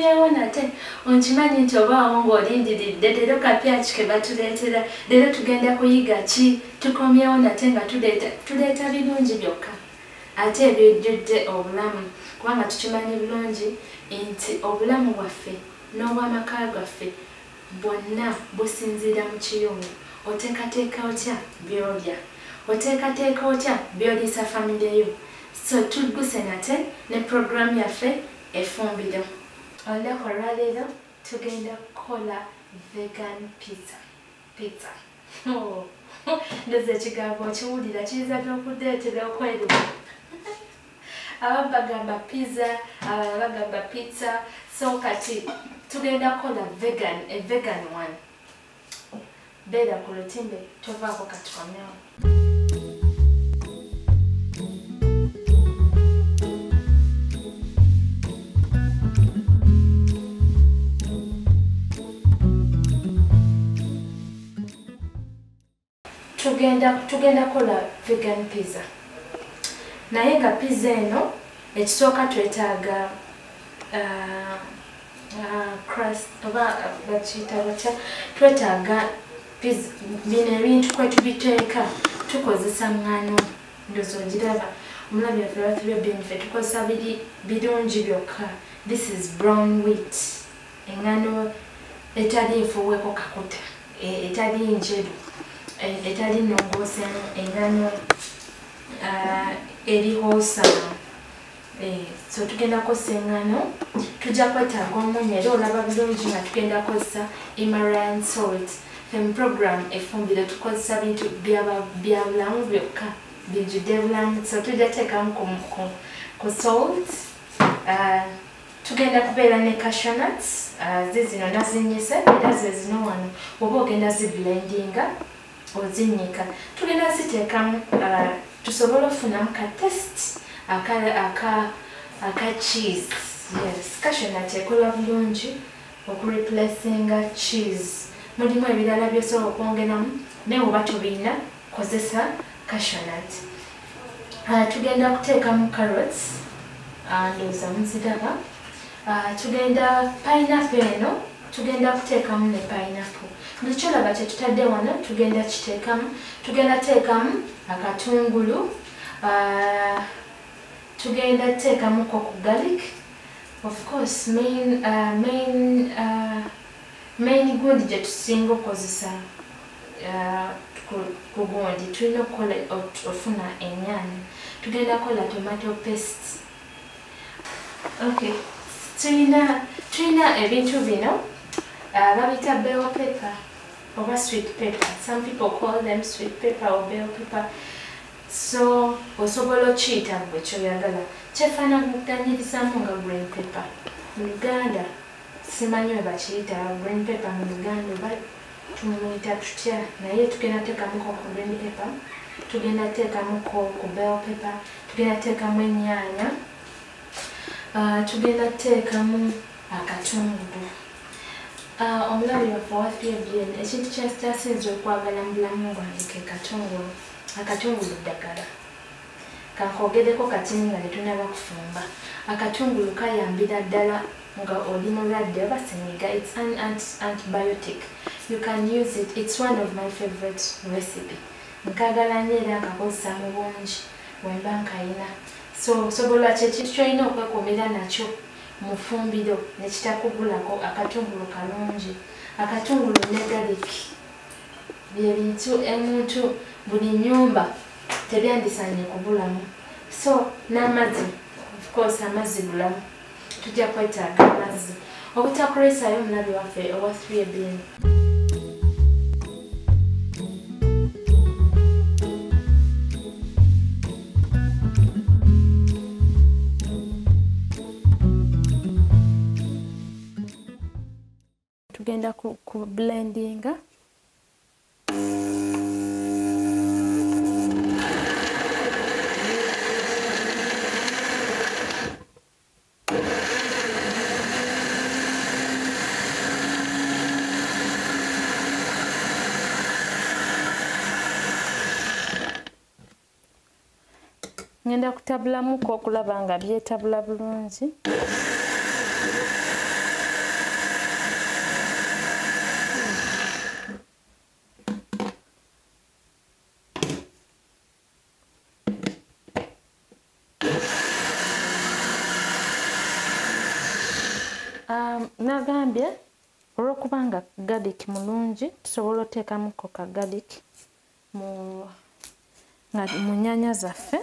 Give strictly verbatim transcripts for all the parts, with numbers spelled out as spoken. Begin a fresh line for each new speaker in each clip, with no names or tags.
tukomyewo nate onkimanyi nti obaawo ng'olindiridde leero kapyaki ke batuleetera leero tugenda kuyiga ki tukomyewo nate nga tuleeta tuleeta birungi byokka ate ebijjudde obulamu kubanga tukimanyi bulungi nti obulamu bwaffe n'obw'amaka gaffe bwonna businziira mu kiyungu oteekateeka otya by'olya oteekateeka otya by'oliisa famire yo so tugguse nate ne programu yaffe efumbiro olunaku olwaleero tugenda kukola vegan pizza pizza oh. Ndoza ekigambo okiwulira kiyinza okudeetera okweruka abamu bagamba pizza abalala bagamba pizza so kati tugenda kukola vegan a vegan one beera ku lutimbe tovaako katukomyewo tugenda tugenda kola vegan pizza naye nga pizza eno ekisooka twetaaga uh, uh, crust oba bakiyita batya twetaaga pizza bino ebintu kwe tubiteeka tukozesa ngano ndozo ogiraba omulabi yaffe batubye binife tukozesa biri birungi byokka this is brown wheat engano etali nfuweeko kakuta etali njeru etali nongoose engano eri wholesome so tugenda kukozesa engano tujja kwetaaga omunyu era olaba bulungi nga tugenda kukozesa Himalayan salt fem program efumbiro tukozesa bintu bya bulamu byokka bijjudde bulamu so tujja teekamu ku salt tugenda kubeera ne cashew nuts zizino nazinyise era zezino wano oba ogenda ziblendinga ozinnyika tugenda ziteekamu tusobole okufunamu ka test aka cheese yes cashew nut ekola bulungi okureplacinga cheese mulimu ebirala byosobola okwongeramu naye oba tobirina kozesa cashew nut tugenda kuteekamu carrots ndowooza muziraba tugenda pineapple eno tugenda kuteekamu ne pineapple buli kyolaba kye tutadde wano tugenda kiteekamu tugenda teekamu akatungulu tugenda teekamu ku garlic of course main uh, main uh, main gundi gye tusinga okukozesa ku gundi tulina okukola ofuna ennyaanya tugenda kukola tomato paste okay tulina tulina ebintu bino babita bell pepper oba sweet pepper some people call them sweet pepper or bell pepper so osobola okiyita bwe kyoyagala kyefaanaganyirizamu nga green pepper mu Uganda simanyi we bakiyita green pepper mu Uganda oba tumuyita tutya naye tugenda teekamu ku green pepper tugenda teekamu ku bell pepper tugenda teekamu ennyaanya tugenda teekamu akatungulu omulabi waffe wafiebyen ekintu kyasinze okwagala mu bulamu bwange ke katungulu akatungulu ddagala kankogereko katini nga tetunaba kufumba akatungulu kayambira ddala nga oli mulwadde oba senyiga it's an antibiotic you can use it it's one of my favorite recipe nkagala nnyo era nkakozesa mu bungi bwemba nkayina so osobola kyekintu kyolina okwekuumira nakyo mu ffumbiro nekitakugulako akatungulu kalungi akatungulu ne garlic bye bintu emuntu buli nnyumba tebyandisaanye kubulamu so n'amazzi of course amazzi bulamu tujja kwetaaga amazzi obutakolesayo omulabi waffe owa three ebn tugenda ku, ku blendinga ngenda kutabulamuko okulaba nga byetabula bulungi
Um, nagambye olwokubanga garlic mulungi tusobola oteekamu ko ka garlic mu nga mu nnyaanya zaffe.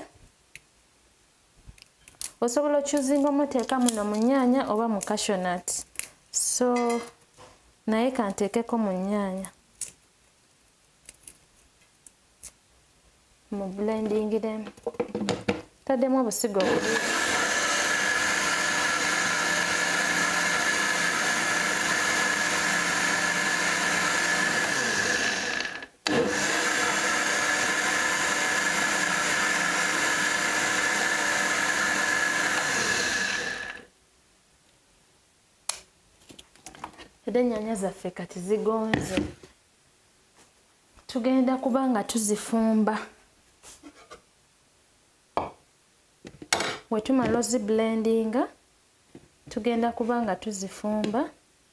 Osobola okyuzinga omuteeka muno mu nnyaanya oba mu cashew nut. So naye kanteekeko mu nnyaanya mu blendingiremu. Taddemu obusigo buli. Ennyaanya zaffe kati zigonze. Tugenda kuba nga tuzifumba. Bwe tumala oziblendinga tugenda kuba nga tuzifumba.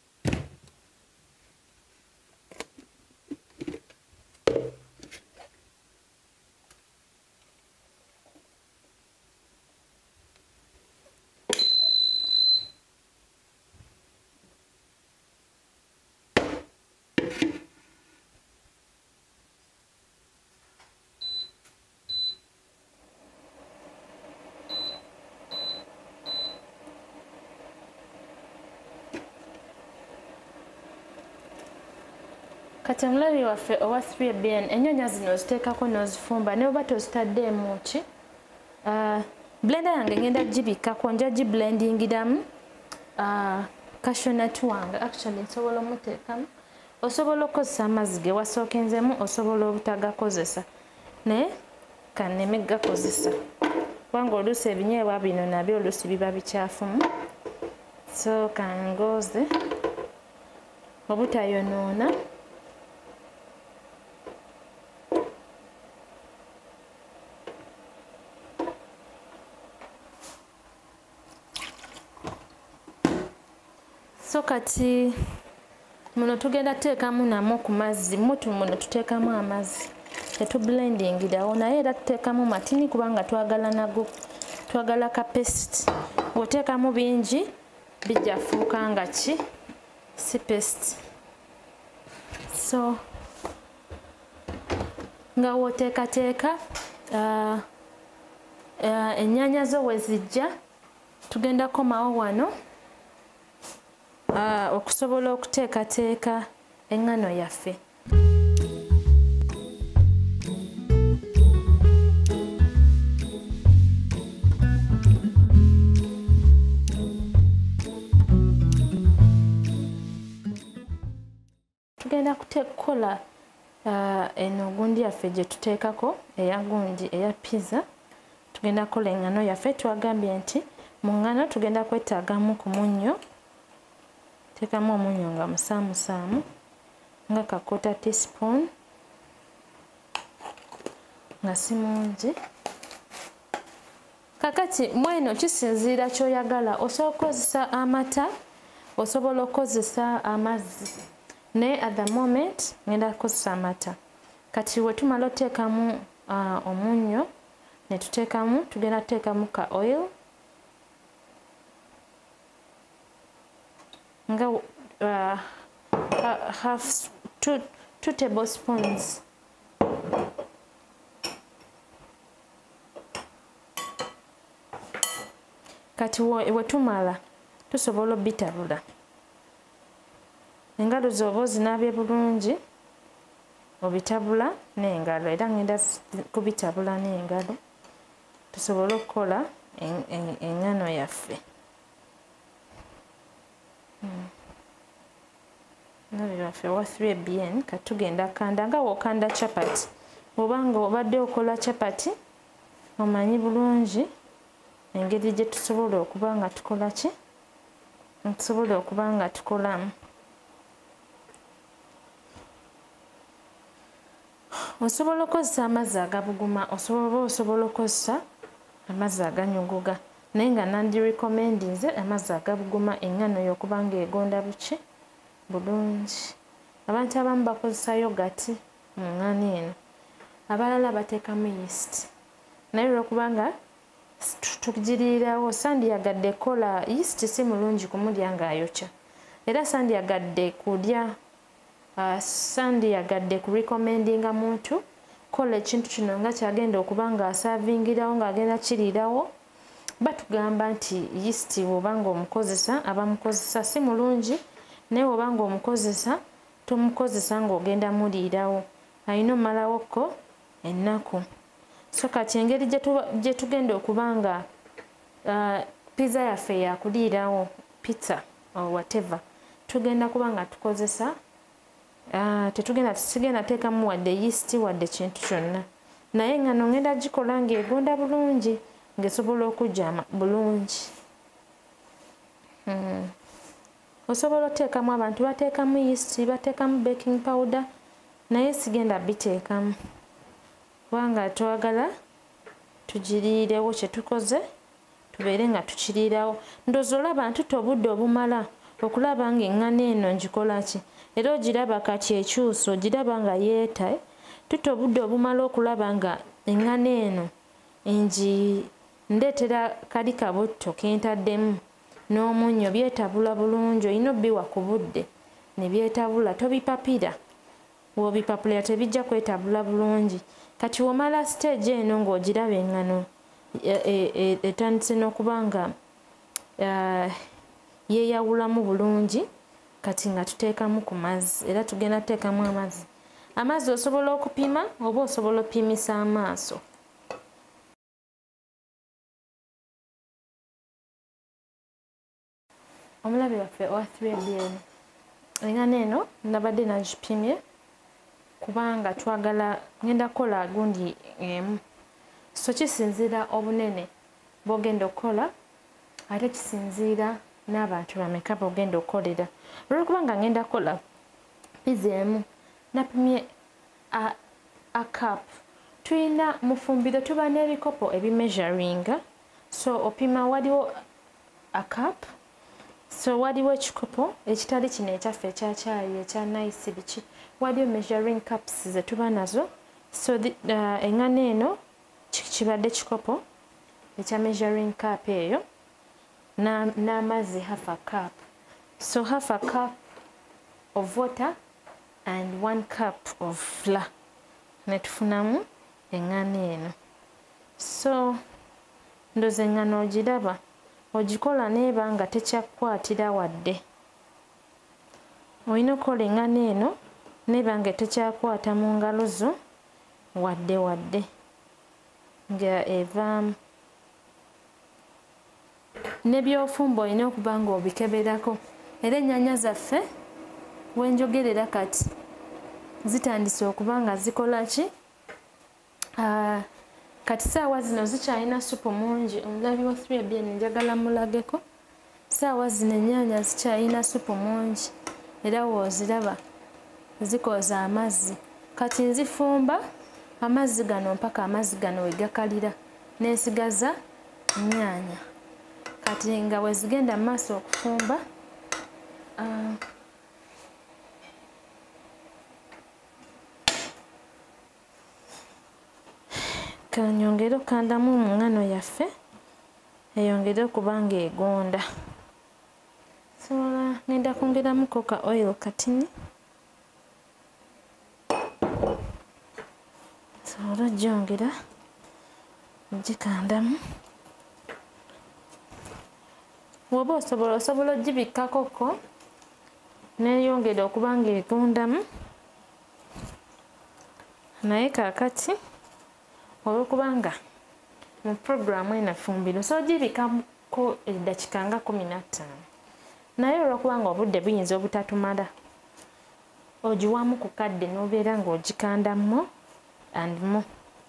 Kati omulabi waffe owa three B N ennyaanya zino oziteekako n'ozifumba ne bw'oba tozitaddeemu ki uh, blender yange ngenda gibikkako nja giblendingiramu uh, cashew nut wange. Actually nsobola omuteekamu, osobola okukozesa amazzi ge wasookenzemu, osobola obutagakozesa naye kanneme gakozesa kubanga oluusi ebinyeebwa bino nabyo oluusi biba bikyafumu. So kangoze obutayonoona. So kati muno tugenda tuteekamu namwo ku mazzi, mutu muno tuteekamu amazzi tetublendingirawo naye era tuteekamu matini kubanga twagala nago twagala ka paste. Bw'oteekamu bingi bijja fuuka nga ki si paste. So nga w'oteekateeka uh, uh, ennyaanya zo we zijja tugenda komawo wano Uh, okusobola okuteekateeka engano yaffe. Tugenda kukola uh, eno gundi yaffe gye tuteekako eya gundi eya pizza. Tugenda kukola engano yaffe. Twagambye nti mu ngano tugenda kwetaagamu ku munnyo. Teekamu omunnyo nga musaamusaamu nga ka quarter teaspoon nga si mungi. Kakati mweno kisinziira ky'oyagala. Osobola okukozesa amata, osobola okukozesa amazzi naye at the moment ngenda kukozesa amata. Kati we tumala oteekamu uh, omunnyo ne tuteekamu tugenda tuteekamu ka oil nga uh, half two, two tablespoons. Kati we tumala tusobola obitabula. Engalo zo oba ozinaabye bulungi obitabula n'engalo era ngenda kubitabula n'engalo tusobole okukola engano yaffe. Nabi waffe wa three B N katugenda kanda nga wokanda chapati. Obanga obadde okola chapati omanyi bulungi engeri gye tusobola okuba nga tukola ki tusobola okuba nga tukolamu. Osobola okukozesa amazzi agabuguma, osobola osobola okukozesa amazzi aganyuguga naye nga nandi recommendinze amazzi agabuguma engano y'okuba nga egonda buki bulungi. Abantu abamu bakozesa yogati mu ngano eno, abalala bateekamu yeast naye olw'okuba nga tugiriirawo. Sandiyagadde kola yeast si mulungi kumulya ng'ayokya, era sandiyagadde kulya uh, sandiyagadde ku recommendinga muntu kola ekintu kino nga kyagenda okuba ng'asaavingirawo ng'agenda kiriirawo. Batugamba nti yeast bw'obanga omukozesa abamukozesa si mulungi, naye bw'obanga omukozesa tomukozesa ng'ogenda muliirawo, alina omalawokko ennaku. So kati engeri gye tugenda okuba nga uh, pizza yaffe yakuliirawo, pizza or whatever, tugenda kuba nga tukozesa uh, tetugenda tusigenda teekamu wadde yeast wadde kintu kyonna, naye ngano ngenda gikola ng'egonda bulungi ng'esobola okujjama bulungi. Hmm. Osobola oteekamu, abantu bateekamu yeast, bateekamu baking powder, naye sigenda biteekamu kubanga twagala tugiriirewo kye tukoze tubeere nga tukiriirawo. Ndowooza olaba ntutte obudde obumala okulaba ng'eŋŋano eno ngikola ki, era ogiraba kati ekyusa ogiraba nga yeeta, tutte obudde obumala okulaba nga eŋŋano eno ngi ndeetera kali kabutto kentaddemu n'omunnyo byetabula bulungi. Olina obbiwa ku budde ne byetabula, tobipapira. Bw'obipapulira tebijja kwetabula bulungi. Kati womala stage eno ng'ogiraba eŋŋano etandise n'okuba nga yeeyawulamu bulungi, kati nga tuteekamu ku mazzi, era tugenda tuteekamu amazzi. Amazzi osobola okupima oba osobola oppimisa amaaso. Omulabi waffe owa three B N, eŋŋano eno nabadde nagipimye kubanga twagala ngenda kukola gundi emu. So kisinziira obunene bw'ogenda okukola ate kisinziira n'abantu bameka bw'ogenda okukolera. Olw'okubanga ngenda kukola pizza emu napimye a, a cup. Tuyina mu ffumbiro tuba n'ebikopo ebimeasuringa, so opima waliwo a cup, so waliwo ekikopo ekitali kino ekyaffe ekya caayi ekya nice biki, waliwo measuring cups ze tuba nazo. So uh, eŋŋano eno kibadde kikopo ekya measuring cup eyo n'amazzi half a cup. So half a cup of water and one cup of flour ne tufunamu eŋŋano eno. So ndoze eŋŋano ogiraba ogikola neeba nga tekyakukwatira wadde. Olina okukola eŋŋano eno neeba nga tekyakwata mu ngalo zo wadde wadde nga evaamu. N'ebyofumba olina okuba nga obikeberako. Era ennyaanya zaffe wenjogerera kati zitandise okuba nga zikola ki? Uh, kati saawa zino zikyalina supu mungi. Omulabi wa three B N njagala mulageko. Saawa zino ennyaanya zikyalina supu mungi era wooziraba zikoza amazzi. Kati nzifumba amazzi gano mpaka amazzi gano we gakalira n'esigaza nnyaanya. Kati nga bwe zigenda mu maaso okufumba uh, kanyongere okandamu mu ŋŋano yaffe eyongere okuba ng'egonda. Sobola ngenda kwongeramu koka oil katini, sobola ogyongera ogikandamu. Bw'oba osobola osobola ogibikkakoko neeyongera okuba ng'egondamu, naye kaakati olw'okubanga mu puroguramu eno effumbiro so ogibikako eddakiika nga kumi na ttaano, naye olw'okubanga obudde buyinza obutatumala ogiwamu ku kadde n'obeera ng'ogikandamu and more.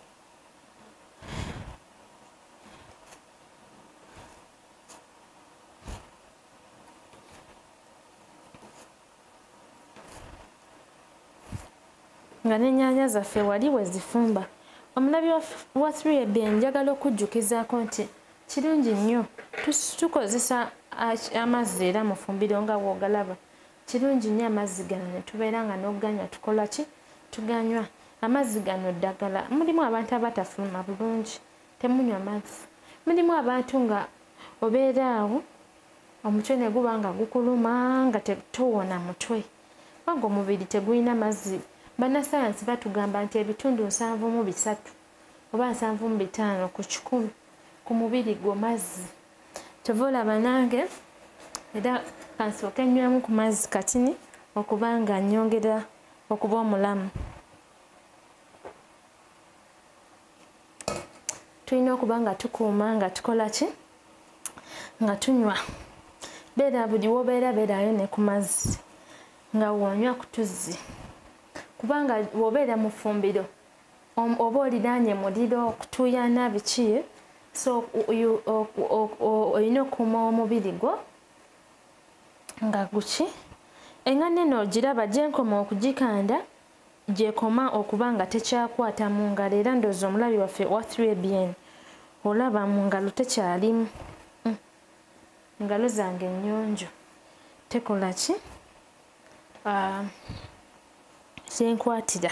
Nga n'ennyaanya zaffe wali we zifumba. Omulabi wa three B N njagala okujjukizaako nti kirungi nnyo tukozesa amazzi era mu ffumbiro nga bw'ogalaba. Kirungi nnyo amazzi gano ne tubeera nga n'oganywa tukola ki? Tuganywa. Amazzi gano ddagala. Mulimu abantu abatafuluma bulungi, temunywa mazzi. mulimu abantu nga obeera awo omutwe ne guba nga gukuluma nga tewona mutwe wanga omubiri tegulina mazzi. Bannasayansi batugamba nti ebitundu nsanvu mu bisatu oba nsanvu mu bitaano ku kikumi ku mubiri gwo mazzi. Kyova olaba nange era kansooke nnywamu ku mazzi katini okuba nga nnyongera okuba omulamu. Tulina okuba nga tukuuma nga tukola ki nga tunywa. Beera buli wobeera beerayo ne ku mazzi nga wonywa ku tuzzi kubanga wobeera mu ffumbiro oba oliraanye muliro okutuuyana biki so olina okuuma omubiri gwo nga guki. Engano eno ogiraba gyenkoma okugikanda gyekoma okuba nga tekyakwata mu ngalo era ndowooza omulabi waffe owa three A B N olaba mu ngalo tekyalimu. Engalo zange ennyonjo tekola ki kyenkwatira.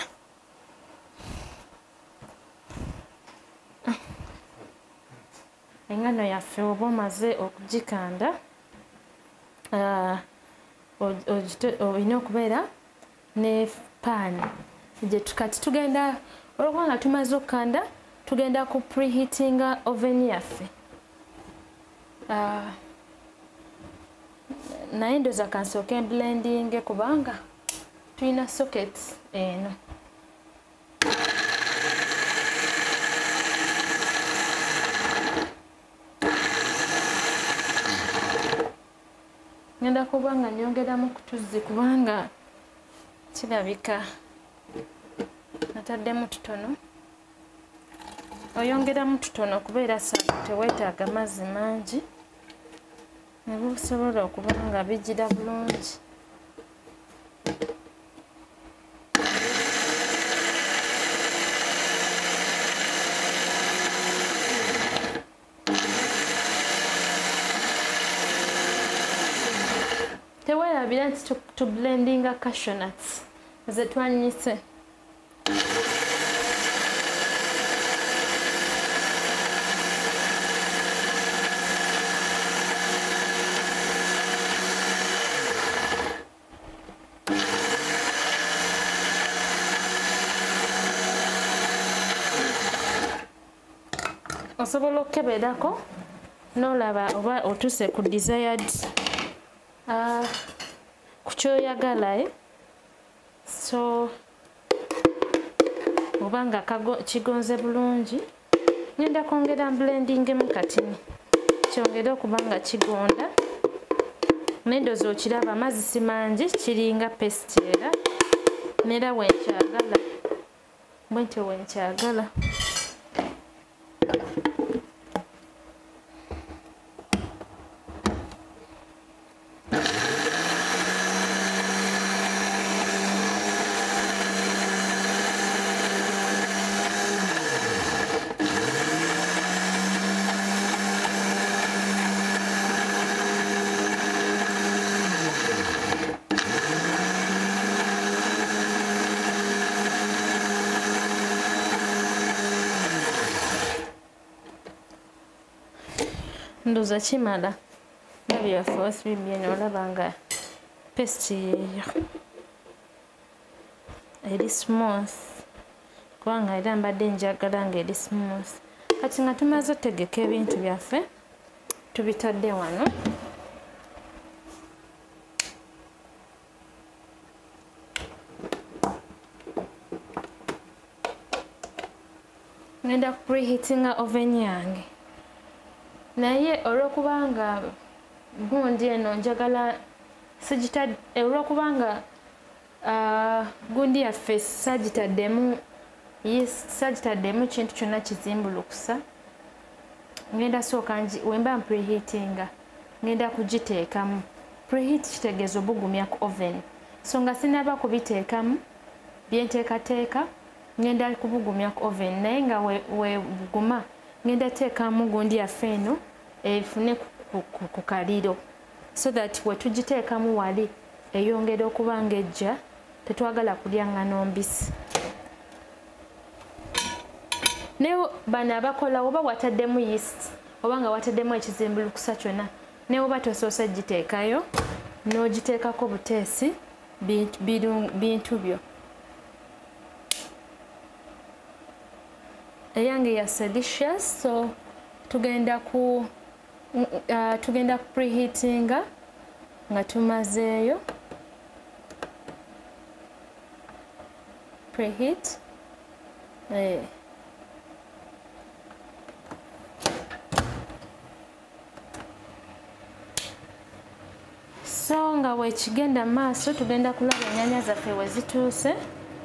Engano yaffe oba omaze okugikanda olina okubeera ne paani gye kati tugenda olwokuba nga tumaze okukanda tugenda ku preheatinga oven yaffe. Naye ndowooza kansooke blending kubanga tulina sockets eno. Ngenda kuba nga nyongeramu ku tuzzi kubanga kirabika nataddemu tutono. Oyongeramu tutono kubeera saa teweetaaga mazzi mangi ne busobola okuba nga bigira bulungi. Teweerabira nti tublendinga cashew nuts ze twanyise. Osobola okukeberako n'olaba oba otuse ku desired uh, ku kyoyagala so oba nga kigonze bulungi ngenda kwongera blendingemu katini kyongere okuba nga kigonda n'endoozi okiraba amazzi si mangi kiringa paste era neera wenkyagala bwentyo wenkyagala. Ndowooza kimala ndabi yaffe owa three A B N olaba nga paste yeeyo eri smooth kubanga era mbadde njagala nga eri smooth. Kati nga tumaze otegeka ebintu byaffe tubitadde wano ngenda preheatinga oven yange. Naye olw'okubanga gundi eno njagala sigitadde olw'okubanga gundi yaffe sagitaddemu sagitaddemu kintu kyonna kizimbulukusa ngenda sooka wemba preheatinga ngenda kugiteekamu. Preheat kitegeeza obugumya ku oven so nga sinaba kubiteekamu byenteekateeka ngenda kubugumya ku oven naye nga webuguma ngenda teekamu gundi yaffe eno efune ku kaliro so that wetugiteekamu wali eyongera okuba nga ejja tetwagala kulya ngano mbisi. Naye bano abakola oba wataddemu yeast oba nga wateddemu ekizimbulukusa kyonna ne bwoba tosoose giteekayo n'ogiteekako buteesi bintu byo. eyange ya delicious, so tugenda ku uh, tugenda ku preheatinga nga tumazeeyo preheat eh. So nga wekigenda maaso tugenda kulaba ennyanya zaffe we zituuse.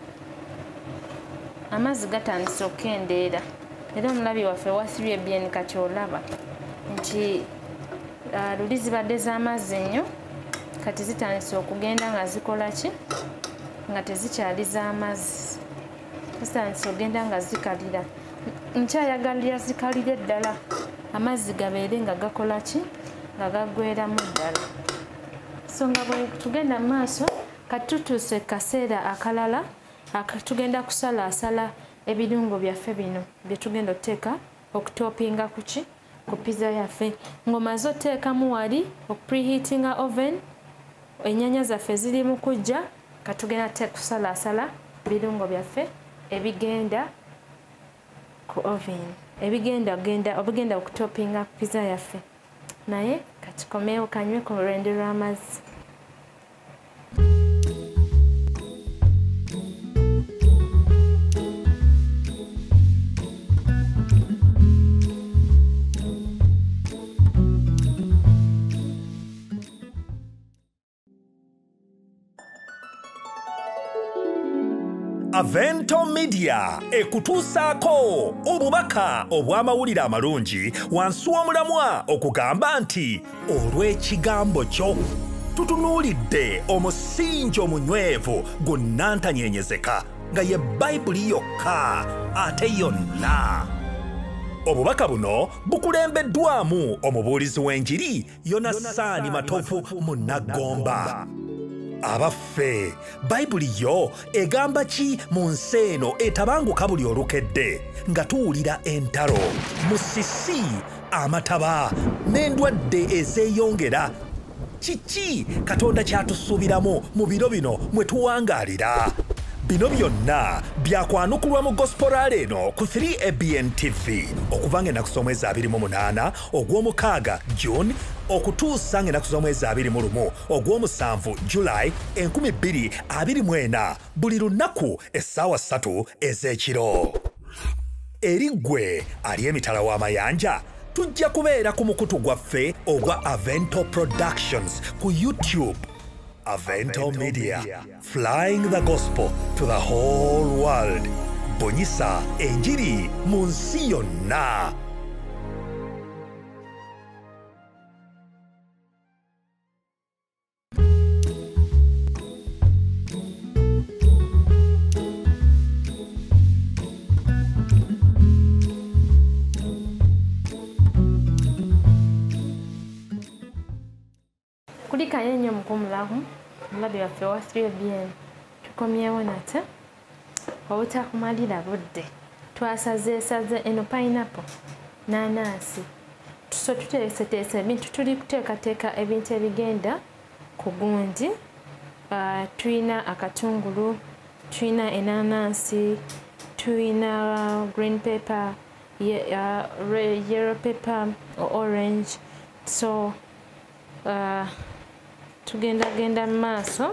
Amazzi gatandise okukendeera era omulabi waffe wasibye bien kati olaba nti uh, luli zibadde z'amazzi nnyo kati zitandise okugenda nga zikola ki nga tezikyali z'amazzi, zitandise okugenda nga zikalira. Nkyayagalira zikalire ddala amazzi gabeere nga gakola ki nga gaggweeramu ddala. So nga bwe tugenda mu maaso kati tutuuse kaseera akalala tugenda kusalaasala ebirungo byaffe bino bye tugenda oteeka okutopinga ku ki ku pizza yaffe. Ng'omaze oteekamu wali okupreheatinga oven, ennyanya zaffe ziri mu kujja kati tugenda te kusalaasala ebirungo byaffe ebigenda ku oven, ebigenda genda obugenda okutopinga ku pizza yaffe. Naye kati komeewo kanywe ku lwende lw'amazzi.
Avento Media ekutuusaako obubaka obw'amawulire amalungi wansi w'omulamwa okugamba nti olw'ekigambo kyo tutunuulidde omusingi omunywevu gunnantanyenyezeka nga ye Bayibuli yokka ate yonna. Obubaka buno bukulembeddwamu omubuulizi w'enjiri Yonasaani Matovu Munnagomba. Abaffe, Bayibuli yo egamba ki mu nsi eno etabanguka buli olukedde nga tuwulira entalo, musisi, amataba n'endwadde ezeeyongera? Kiki Katonda kyatusuubiramu mu biro bino mwe tuwangaalira? Bino byonna byakwanukulwa mu Gospel Rally eno ku three A B N T V okuva ng'ennaku z'omwezi abiri mu munaana ogw'omukaaga June okutuusa ng'ennaku z'omwezi abiri mu lumu ogw'omusanvu July enkumi bbiri abiri mu ena buli lunaku essaawa ssatu ez'ekiro. Eri ggwe ali emitala w'amayanja tujja kubeera ku mukutu gwaffe ogwa Avento Productions ku YouTube. Avento Media, flying the gospel to the whole world. Bonyisa enjiri mu nsi yonna.
Kulika yenye mkumulamu mulabi waffe wa three A B N tukomyewo nate obutakumalira budde twasazeesaze eno pineapple nanansi tuso tuteeseteese ebintu tuli kuteekateeka ebintu ebigenda ku gundi. Uh, tuyina akatungulu, tuyina enanansi, tuyina green pepper, ye, uh, yellow pepper or orange. So uh, tugenda genda mu maaso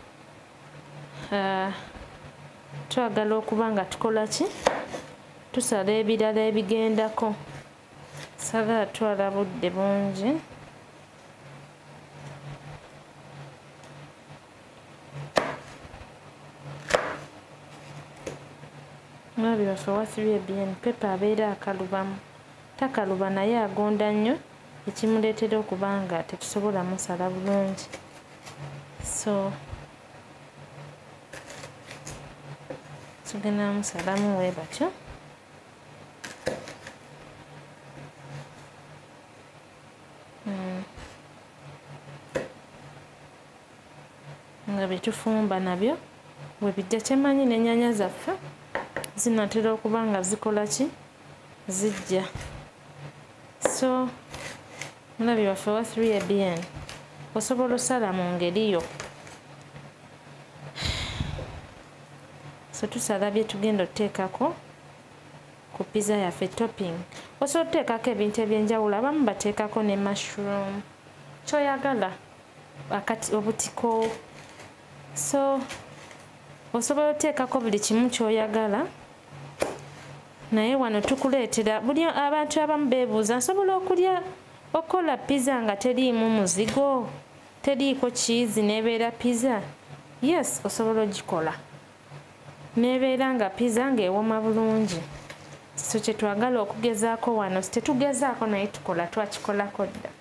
uh, twagala okuba nga tukola ki tusala ebirala ebigendako, sagala twala budde bungi. Mulabi waffe wa three A B N pepa abeera akalubamu, takaluba naye agonda nnyo ekimuleetera okuba nga tetusobola musala bulungi. So tugenda musalamu we batyo. Hmm. nga bye tufumba nabyo bwe bijja kyemanyi n'ennyanya zaffe zinatera okuba nga zikola ki zijja. so mulabi waffe wa three A B N osobola osala mu ngeri yo. So tusala bye tugenda oteekako ku pizza yaffe topping. Osobola oteekako ebintu ebyenjawulo, abamu bateekako ne mushroom kyoyagala akati obutiko. So osobola oteekako buli kimu kyoyagala, naye wano tukuleetera buli abantu abamu beebuuza nsobola okulya okola pizza nga teriimu muzigo, teriiko cheese nebeera pizza? Yes, osobola ogikola nebeera nga pizza ng'ewooma bulungi. So kye twagala okugezaako wano, tetugezaako naye tukola, twakikolako dda.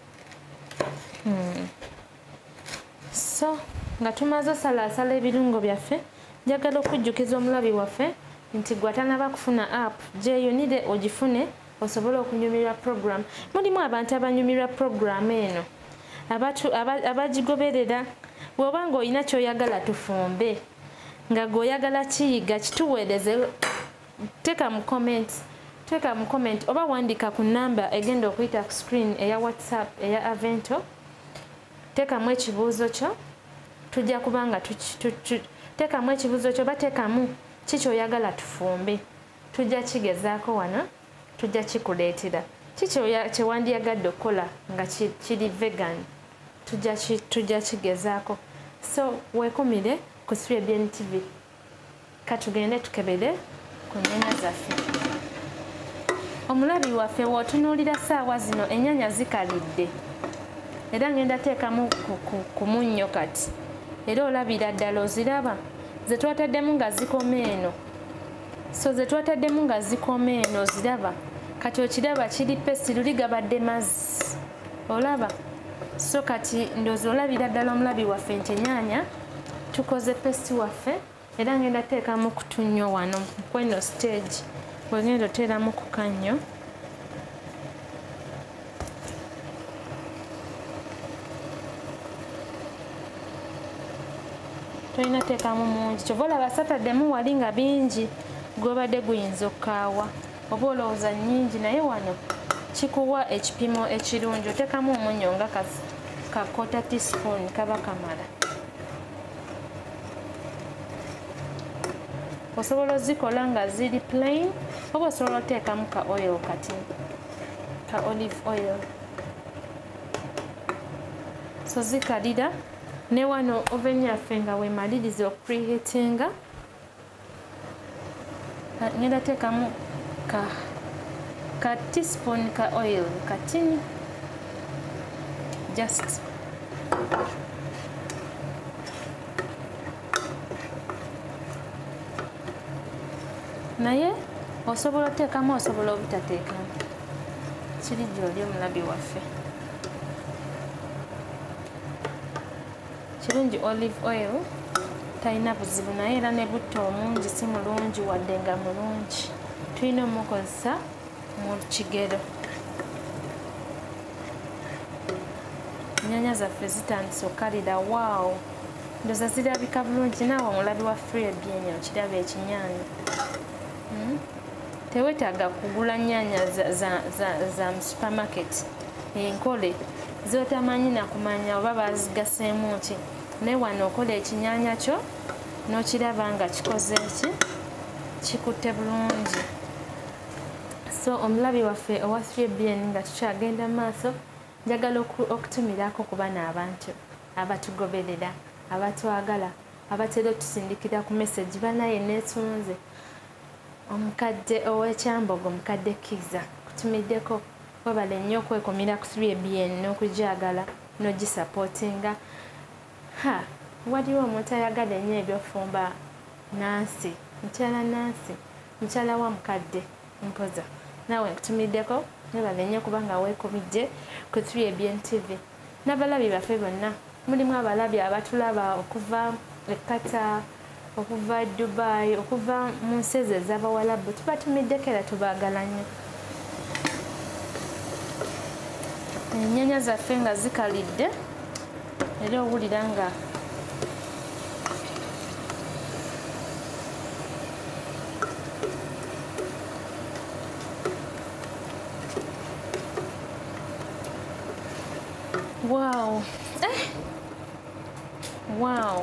Hmm. So nga tumaze osalaasala ebirungo byaffe, njagala okujjukiza omulabi waffe nti gwatanaba kufuna app gyeyunire ogifune osobole okunyumirwa program. Mulimu abantu abanyumirwa program eno abagigoberera. Bw'oba ng'olina kyoyagala tufumbe nga gweoyagala kiyiga kituweereze, teeka mu comments, teeka mu comment oba wandika ku namba egenda okuyita ku screen eya WhatsApp eya Avento. Teekamu ekibuuzo kyo, tujja kubanga teekamu ekibuuzo kyo bateekamu ki kyoyagala tufumbe, tujja kigezaako wano, tujja kikuleetera. Ki kyewandiyagadde okukola nga kiri vegan, tujja kigezaako. So weekumire ku three A B N T V. Katugende tukebere ku nnyanya zaffe. Omulabi waffe w'otunuulira ssaawa zino ennyaanya zikalidde era ngenda teekamu ku munnyo kati, era olabira ddala oziraba ze twataddemu nga zikoma eno. So ze twataddemu nga zikoma eno oziraba kati okiraba kiri pesi luli gabadde mazzi, olaba. So kati ndowooza olabira ddala omulabi waffe nti ennyaanya tukoze pesi waffe, era ngenda teekamu ku tunnyo wano kweno stage bwegenda oteeramu ku kannyo. Tolina teekamu mungi, kyova olaba sataddemu wali nga bingi gwobadde guyinza okukaawa oba olowooza nnyingi, naye wano kikuwa ekipimo ekirungi. Oteekamu omunnyo nga ka quarter teaspoon kaba kamala. Osobola ozikola nga ziri plain oba osobola oteekamu ka oil kati, ka olive oil. So zikalira ne wano oven yaffe nga weemaliriza okupreheatinga, ngenda teekamu ka ka teaspoon ka oil katini just naye osobola oteekamu, osobola obutateekamu, kiri gy'oli omulabi waffe. Kirungi olive oil, talina buzibu, naye era ne butta omungi si mulungi wadde nga mulungi, tulina omukozesa mu kigero. Ennyaanya zaffe zitandise okkalira, waawo ndowooza zirabika bulungi. Naawe omulabi wa three A B N okiraba ekinyaanya. Teweetaaga kugula nnyaanya za mu supermarket enkole zotamanyi nakumanya oba bazigaseemu ki, naye wano okola ekinyaanya kyo n'okiraba nga kikoze ki, kikutte bulungi. So omulabi waffe owa three A B N nga tukyagenda mu maaso, njagala okutumirako ku bano abantu abatugoberera, abatwagala, abatera otusindikira ku message. Banaye neesunze omukadde ow'ekyambogo, omukadde Kiza, kutumiddeko. Webale nnyo okwekomera ku three A B N n'okujagala n'ogisupportinga. Ha, waliwo omuntu ayagala ennyo ebyofumba. Nansi, mukyala Nansi, mukyala wa mukadde Mpoza, naawe nkutumiddeko. Webale nnyo kubanga weekomidde ku three A B N T V. N'abalabi baffe bonna, mulimu abalabi abatulaba okuva e Qatar, okuva Dubai, okuva mu nsi ezo ez'Abawalabu. Tubatumiddeko era tubaagala nnyo. Ennyaanya zaffe nga zikalidde era owulira nga Wow. Eh. Wow.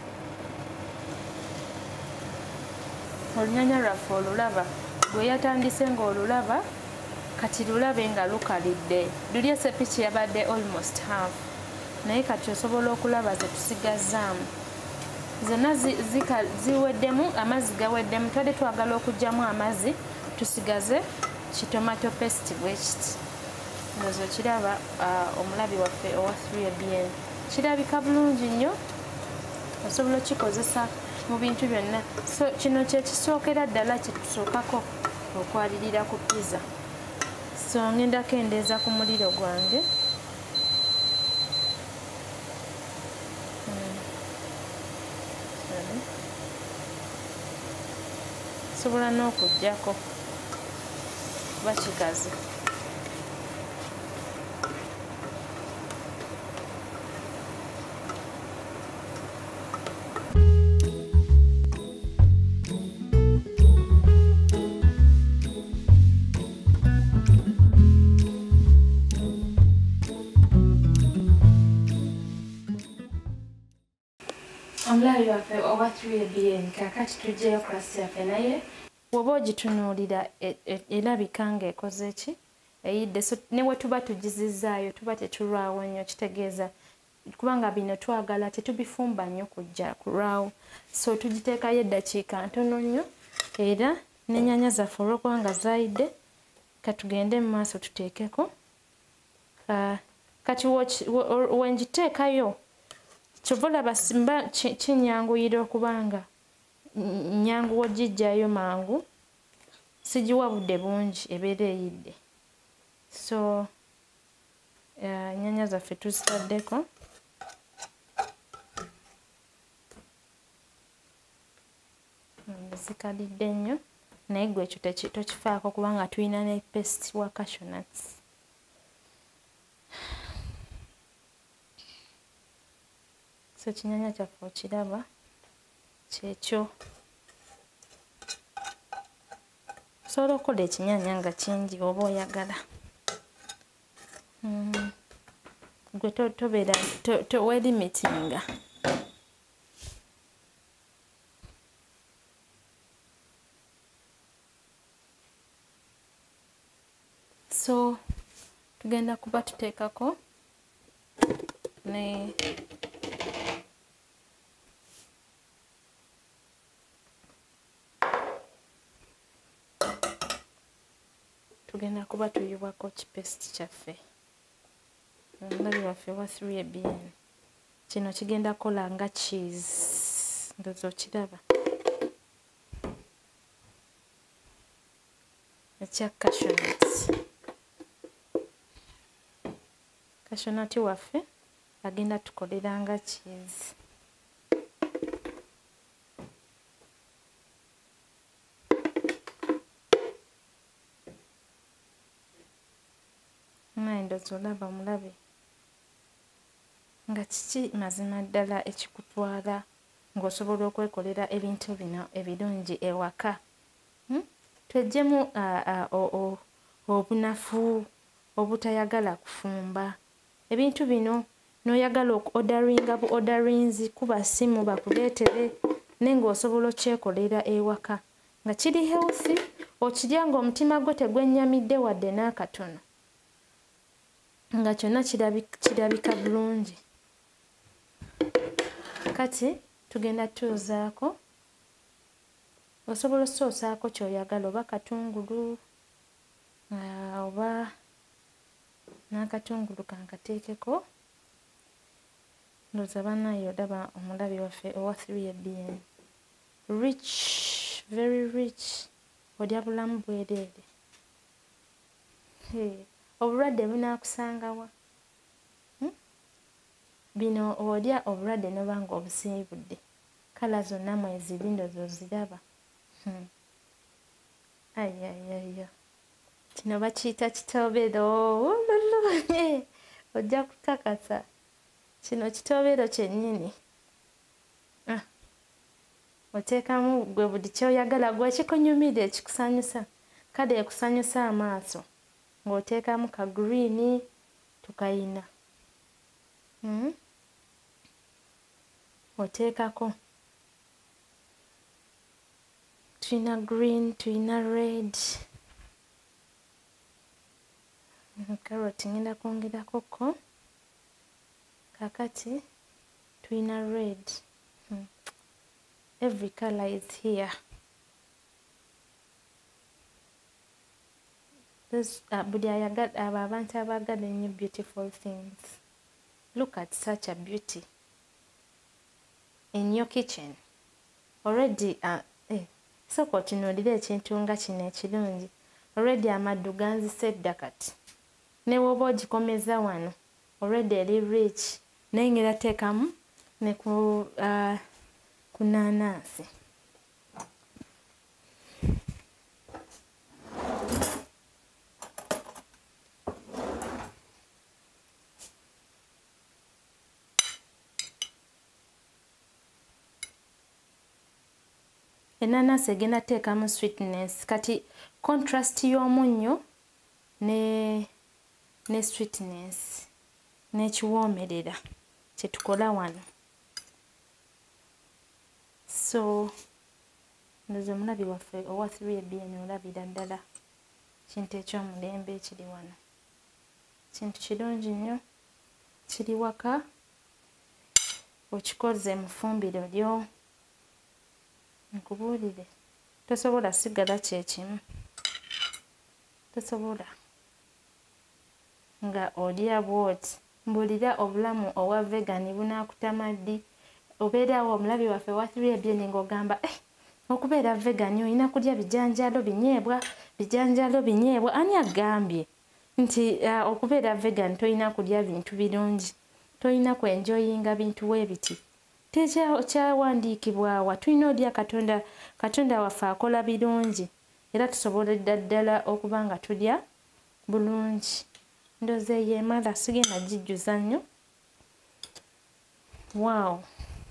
Olunyanya lwaffe olulaba gwe yatandise ng'olulaba kati lulabe nga lukalidde. Luli esepiki yabadde almost half. Naye kati osobola okulaba ze tusigazzaamu. Zonna ziweddemu, amazzi gaweddemu. Twali twagala okuggyamu amazzi tusigaze kitomato paste bwe kiti. Ndozo kiraba omulabi waffe owa three A B N. Kirabika bulungi nnyo. Osobola okikozesa mu bintu byonna. So kino kye kisookera ddala kye tusookako okwalirira ku pizza. So ngenda kendeeza ku muliro gwange. Sobola n'okuggyako kuba kikaze.
Omulabi waffe owa three A B N kakati tujjeyo klasi yaffe naye
bw'oba ogitunuulira erabika ng'ekoze ki eyidde. So ne bwe tuba tugizizaayo tuba tetulwawo nnyo, kitegeeza kubanga bino twagala tetubifumba nnyo kujja kulwawo. So tugiteekayo eddakiika ntono nnyo era n'ennyanya zaffe olw'okubanga zaayidde katugende mu maaso tuteekeko. Kati wengiteekayo kyova olaba simba kinyanguyira okubanga nyangu ogijjayo mangu, sigiwa budde bungi ebeera eyidde. So ennyanya zaffe tuzitaddeko. Zikalidde nnyo naye gwe ekyo tokifaako kubanga tulina ne paste wa cashew nuts. So kinyanya kyaffe okiraba kyekyo. Osobola okukola ekinyanya nga kingi oba oyagala. Gwe tobeera tewelimitinga. So tugenda kuba tuteekako ne tugenda kuba tuyiwako kipesiti kyaffe. Omulabi waffe wa three A B N. Kino kigenda kola nga cheese. Ndowooza okiraba. Ekya cashew nuts. Cashew nut waffe agenda tukolera nga cheese. Ndowooza olaba omulabe nga kiki mazima ddala ekikutwala ng'osobola okwekolera ebintu bino ebirungi ewaka. Tweggyemu obunafu obutayagala kufumba. Ebintu bino n'oyagala odaringa bu odarinzi kuba simu bakuleetere naye ng'osobola okyekolera ewaka nga kiri healthy, okirya ng'omutima gwo tegwennyamidde wadde n'akatono. Nga kyonna kirabika bulungi. Kati tugenda tuuzaako. Osobola osoosaako ky'oyagala oba katungulu oba n'akatungulu kankateekeko. Ndowooza bannaaye olaba omulabi waffe owa three A B N. Rich, very rich. Olya bulamu bwereere. Obulwadde bunaakusangawa? Bino olya obulwadde noba nga obusiibudde. Kala zonna mweziri ndowooza oziraba. Ayayaya. Kino bakiyita kitobero. Ojja kukakasa. Kino kitobero kyennyini. Oteekamu gwe buli kyoyagala gwe ekikunyumira ekikusanyusa. Kale ekusanyusa amaaso. Ng'oteekamu ka green tukayina. mm. Oteekako tuyina green tuyina red carrot ngenda kwongerakoko kakati tuyina red hmm. Every color is here. This uh, buli ayagala abo abantu abagala ennyo beautiful things. Look at such a beauty in your kitchen already. Uh, eh, sooka otunuulira ekintu nga kino ekirungi already amaddu ganzisedda kati ne woba ogikomeza wano already eri rich naye ngera teekamu ne ku uh, ku naanaasi. Enanaasi egenda teekamu sweetness kati contrast y'omunnyo ne ne sweetness n'ekiwoomerera kye tukola wano. So ndoza omulabi waffe owa three A B N olabira ddala kintu ekyomulembe ekiri wano. Kintu kirungi nnyo kiri waka okikoze mu fumbiro lyo. Nkubuulire tosobola sigala kyekimu, tosobola nga olya bwoti. Mbulira obulamu owa vegan bunaakutamadi obeerawo omulabi waffe wa three A B N ng'ogamba eh, okubeera vegan olina kulya bijanjaalo binyeebwa bijanjaalo binyeebwa. Ani agambye nti uh, okubeera vegan tolina kulya bintu birungi, tolina kwenjoyinga bintu weebiti? Tekyawandiikibwawa. Tulina olya Katonda. Katonda waffe akola birungi era tusoboledda ddala okuba nga tulya bulungi. Ndooza eyo emala sigenda gijjuza nnyo. Wow,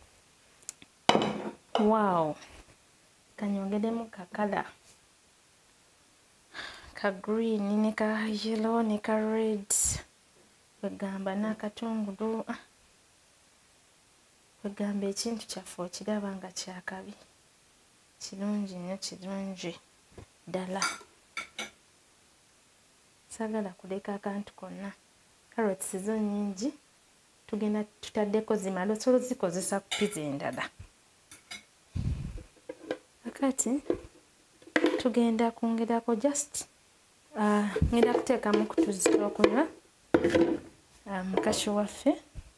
wow. Kanyongeremu kakala ka green ne ka yellow ne ka red wegamba n'akatungulu. Wegamba ekintu kyaffe okiraba nga kyakabi kirungi nnyo kirungi ddala. Saagala kuleka akantu konna. Carrots zo nnyingi tugenda tutaddeko zimala osobola zikozesa ku pizza endala. Kakati tugenda kwongerako just uh, ngenda kuteekamu ku tuzi tw'okunywa uh, mukashi waffe.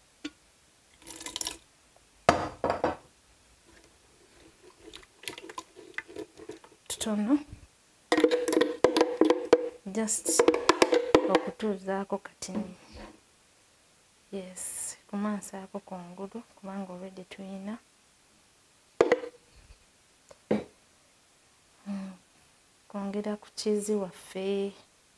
Tutono just okutuuzaako katini. Yes, kumansaako kungulu kubanga already tuyina. Mm. Kwongera ku cheese waffe.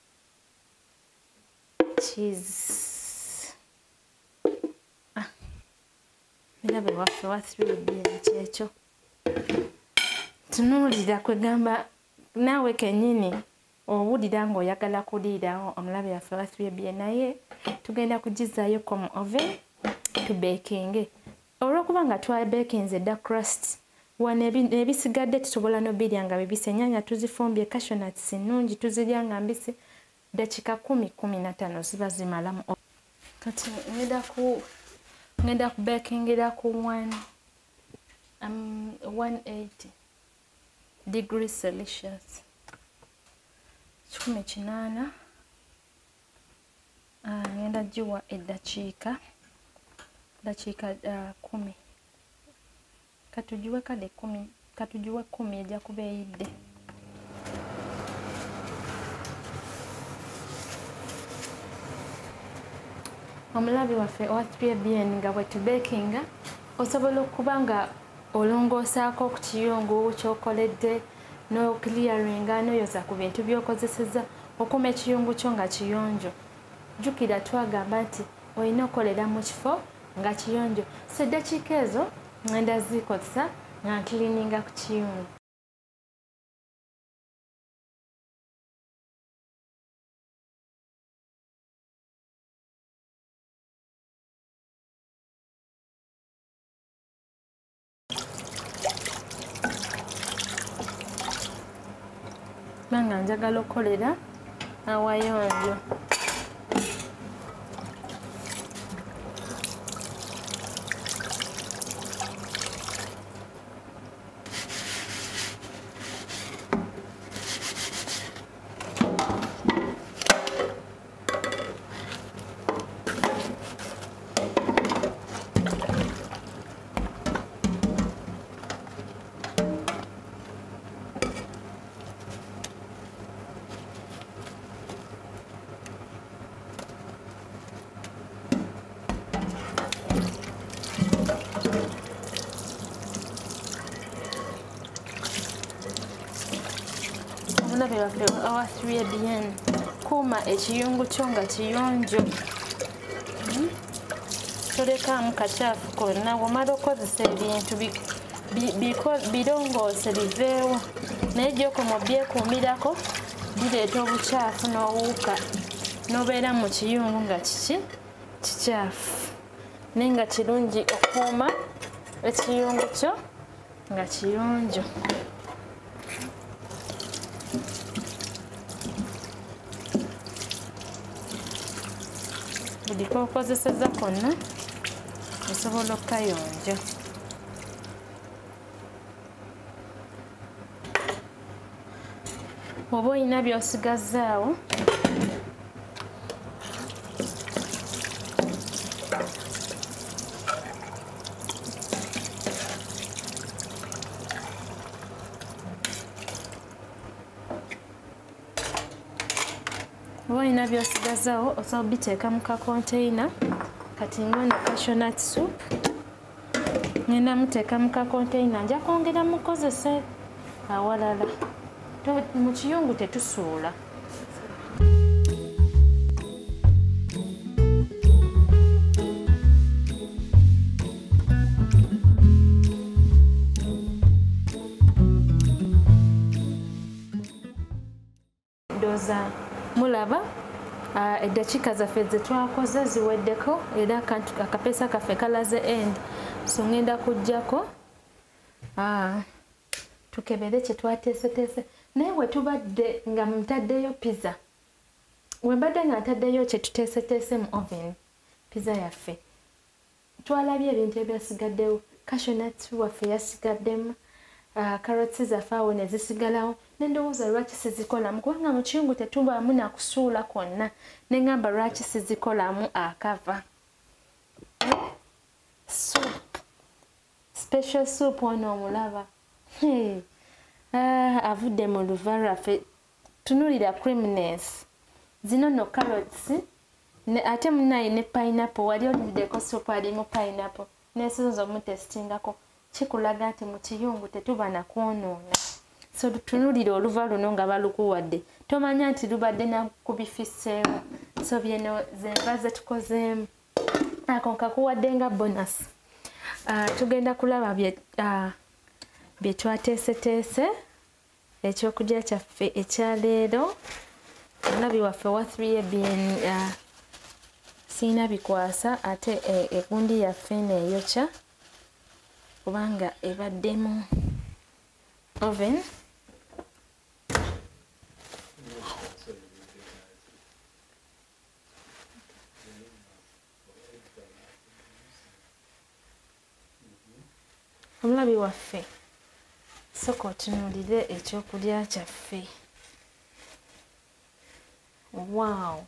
Cheese. Ah. Mirabe waffe wa three A B N kyekyo. Tunuulira kwegamba naawe kennyini owulira ng'oyagala kuliirawo omulabi waffe wa three A B N naye tugenda kugizaayo mu oven tubeekinge. Olw'okuba nga twabeekinze dda crust wano ebisigadde tusobola n'obirya nga bibisi. Ennyaanya tuzifumbye, cashew nuts nnungi tuzirya nga mbisi. Dakiika kumi kumi na ttaano ziba zimalamu. Kati ngenda ku ngenda kubeekingira ku one um, one eighty degrees Celsius. Kikumi kinaana. Uh, ngenda giwa eddakiika dakiika uh, kumi. Katugiwe kale kumi, katugiwe kumi ejja kuba eyidde. Omulabi waffe owa three A B N nga bwe tubeekinga osobola okuba nga olongoosaako ku kiyungu ky'okoledde n'okiliyaringa n'oyoza ku bintu by'okozesezza okuuma ekiyungu kyo nga kiyonjo. Jjukira twagamba nti olina okukolera mu kifo nga kiyonjo. So eddakiika ezo ngenda zikozesa nga nkiliininga ku kiyungu. Nanga njagala okukolera awayonjo. Omulabe waffe awathuye bien. Kuuma ekiyungu kyo nga kiyonjo. Tolekaamu kacaafu konna. Wamala okozesa ebintu birongoose biveewo. Naye gy'okoma byekuumirako bireeta obucaafu n'obuwuka. N'obeera mu kiyungu nga kiki kicaafu. Naye nga kirungi okuuma ekiyungu kyo nga kiyonjo. Buli k'okozeseza konna osobola okukayonja. Oba olina by'osigazaawo oba olina by'osigazaawo osobola obiteeka mu kakonteyina. Kati ngono cashew nut soup ngenda muteeka mu kakonteyina nja kwongera mukozese awalala. Mu kiyungu tetusuula. Ndowooza mulaba eddakiika zaffe ze twakoze ziweddeko era akapeesa kaffe kalaze end. So ngenda kuggyako tukebere kye twateeseteese. Naye we tubadde nga mutaddeyo pizza, we mbadde nga ntaddeyo kye tuteeseteese mu oven pizza yaffe, twalabye ebintu ebyasigaddewo. Cashew nut waffe yasigaddemu, carrots zaffe awo ne zisigalawo. Ne ndowooza lwaki sizikolamu, kubanga mu kiyungu tetubaamu na kusuula kwonna. Ne ngamba lwaki sizikolamu akava. Soup, special soup ono omulaba. Hey. Ah, avudde mu luva lwaffe. Tunulira creaminess. Zino no carrots. Ne ate munayi ne pineapple. Wali oliddeko soup alimu pineapple. Nesinza omutestingako. Kikulaga nti mu kiyungu tetuba na kwonoona. So tunulira oluva luno nga balukuwadde. Tomanya nti lubadde na kubifisseewo. So byeno zenva ze tukozeemu. Ako nkakuwadde nga bonus. Uh, tugenda kulaba bye uh, bye twateeseteese ekyokulya kyaffe ekyaleero. Omulabi waffe wathuye bien uh, siina bikwasa ate egundi yaffe neeyokya kubanga ebadde mu oven. Omulabi waffe sooka otunuulire ekyokulya kyaffe. Wow.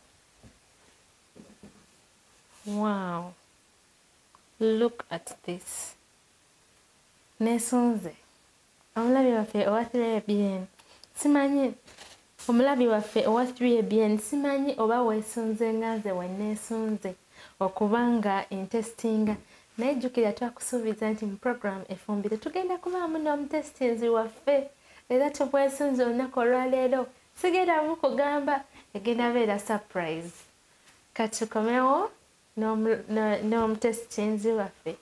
Wow. Look at this. Nesunze. Omulabi waffe owathuye bien. Simanyi omulabi waffe owathuye bien simanyi oba weesunze nga nze wenneesunze okubanga intestinga. Naye jjukira twakusuubiza nti mu program efumbire tugenda kubaamu n'omutestinzi waffe era tobwesunze olunaku olwaleero sigenda mukugamba egenda beera surprise. Kati tukomewo n'omutestinzi waffe.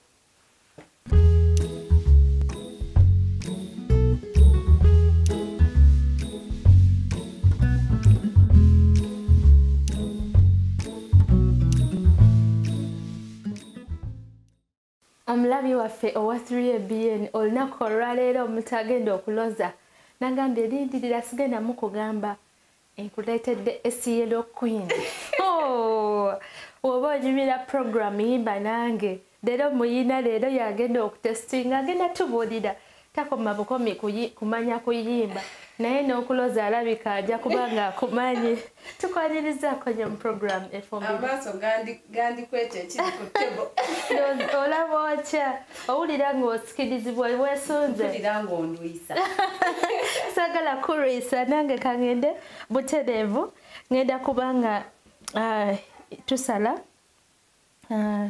Omulabi waffe owathuye bien olunaku olwaleero mutagenda okuloza nagambye lindirira sigenda mukugamba nkuleetedde Cielo Queen. Oh, oba onyumira program yimba nange leero muyina leero yagenda okutestinga agenda tubuulira takoma bukomi kumanya kuyimba naye n'okuloza alabika ajja kubanga akumanyi. Tukwanirizaako nnyo mu program Efumbiro.
Amaaso gandikwete ekiri ku tebo.
Olaba otya owulira ng'osikirizibwa weesunze.
Mpulira ng'ondwisa.
Sagala kurwisa nange kangende butereevu ngenda kubanga uh, tusala uh,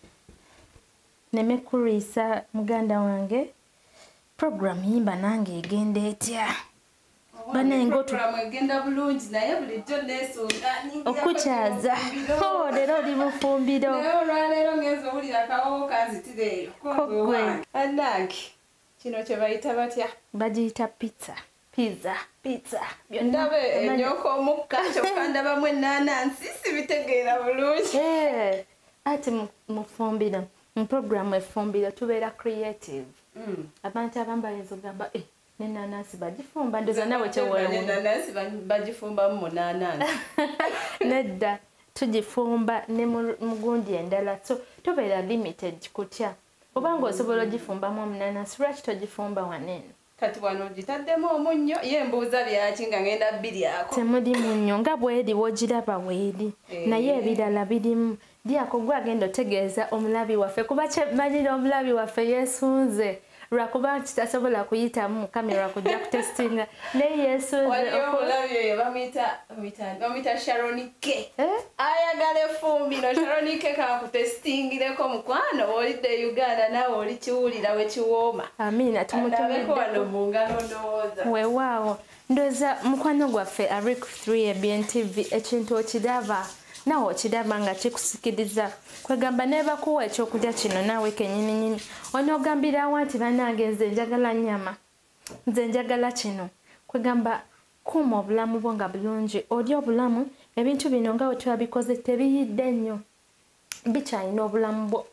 neme kurwisa muganda wange program yimba nange egenda etya banengo
egenda bulungi naye bulijjo nesunga
okukyaza leero oli bufumbiro
olwaleero ngenza owulira kawowo kanzitireeyo
kogwe
annange kino kye bayita batya
bagiyita pizza pizza pizza
ndabe enyoka omukka kyokka ndabamu ennaanansi sibitegeera bulungi
ati mufumbiro mu program Efumbiro tubeera creative. Abantu abamu bayinza ogamba eh n'ennaanansi bagifumba ndoza nawe kyeweewu.
N'ennaanansi bagifumbamu mu nnaanansi.
Nedda tugifumba ne mu gundi endala so tubeera limited kutya oba ng'osobola ogifumbamu omunaanansi lwaki togifumba waneeno.
Kati wano ogitaddemu omunnyo ye mbuuza byaki nga ngenda biryako.
Temuli munnyo nga bw'eri w'ogiraba weeri naye ebirala birimu. Diako gwe agenda otegeeza omulabi waffe kuba kyemanyira omulabi waffe yeesunze lwakuba nti tasobola kuyitamu mu kamera kujja kutestinga naye yeesunze.
Waliyo omulabi oyo bamuyita Sharon K. Ayagala Efumbiro Sharon K kakutestingireko mukwano olidde Uganda nawe oli kiwulira we kiwooma.
Amina tumutumidde
wano mu ngalo ndowooza.
Weewaawo ndowooza mukwano gwaffe ari ku three A B N T V ekintu okiraba nawe okiraba nga kikusikiriza kwegamba nebakuwa ekyokulya kino naawe kenyininyini onoogambirawo nti bannange nze njagala nnyama nze njagala kino kwegamba kuuma obulamu bwo nga bulungi oli obulamu ebintu bino nga we twabikoze tebiyidde nnyo bikyalina obulamu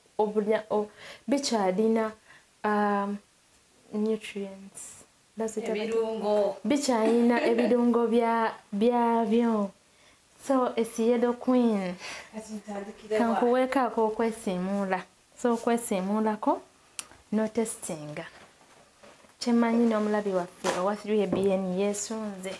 bikyalina nutrients
ebirungo
bikyalina ebirungo byabyo. So Cielo Queen kankuweekaako okwesiimuula so okwesiimuulako notestinga kyemmanyi n'omulabi waffe owa three A B N yeesunze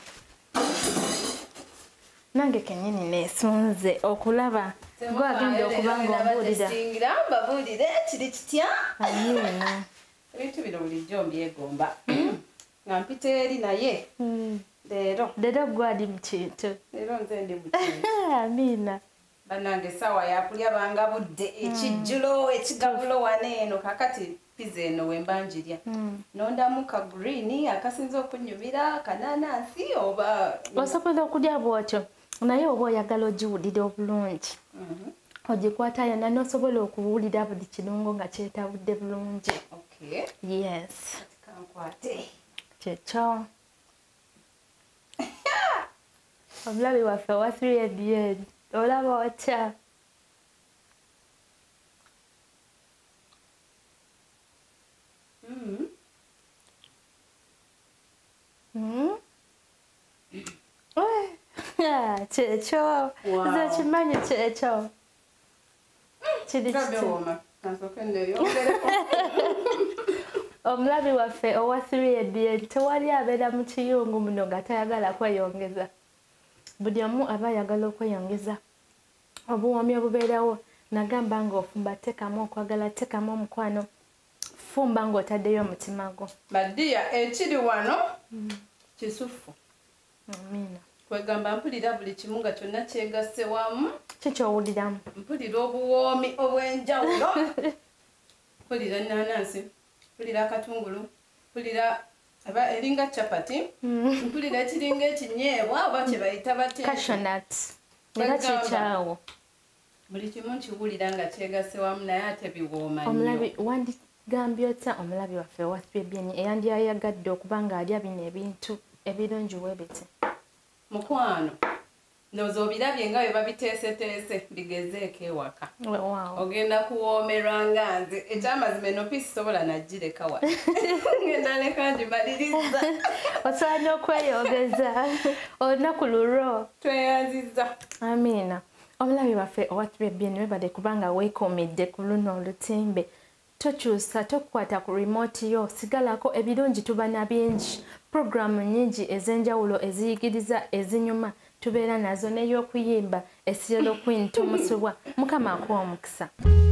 nange kenyini neesunze okulaba gwe agenda okubanga ombuulira
mbabuulire kiri kitya
amina
ebintu bino bulijjo mbyegomba nga mpita eri naye leero
leero gwali mu kintu
leero nze ndi mu kintu
amina
bannange essaawa yakulya banga budde ekijjulo ekigabulo waneeno kakati piza eno wembanjirya nondamu ka green akasinza okunyumira kanaanansi oba
osobola okulya bwotyo naye oba oyagala ogiwulira obulungi ogikwata yonna n'osobola okuwulira buli kirungo nga kyetabudde bulungi. Yes
kankwate
kyekyo omulabi waffe owa three A B N olaba otya kyekyo nze kimanyi kyekyo kiri omulabi waffe owa three A B N tewali abeera mu kiyungu muno nga tayagala kweyongeza. Buli omu aba ayagala okweyongeza obuwoomi obubeerawo nagamba ng'ofumba teekamu okwagala teekamu omukwano fumba ng'otaddeyo omutima gwo.
Badiya ekiri wano kisufu.
Amina.
Kwegamba mpulira buli kimu nga kyonna kyegasse wamu.
Kikyowuliramu.
Mpulira obuwoomi obw'enjawulo. Mpulira ennaanansi, mpulira akatungulu, mpulira aba eringa chapati, mpulira ekiringa ekinyeebwa oba kye bayita batya
cashewnut. Era kikyawo.
Buli kimu kiwulira nga kyegasse wamu naye ate biwooma nnyo.
Omulabi wandigambye otya omulabi waffe owa three A B N eyandyayagadde okuba ng'alya bino ebintu ebirungi bwe biti.
Mukwano ndowooza obirabye nga bwe babiteeseteese bigezeeko ewaka
Wow.
ogenda kuwoomerwa nga nze ekyamazima eno piisi sobola naggireka wa ngenda leka ngimaliriza
Osaana okweyogeza olunaku lulwo.
tweyanziza
Amiina. Omulabi waffe owa T V B N webade kubanga weekomedde ku luno olutimbe. Tokyusa tokukwata ku remote yo sigalako ebirungi tuba na bingi. Programu nyingi ez'enjawulo eziyigiriza ezinyuma tubeera nazo n'ey'okuyimba Esiyolo Queen Tomusubwa Mukama akuwa omukisa.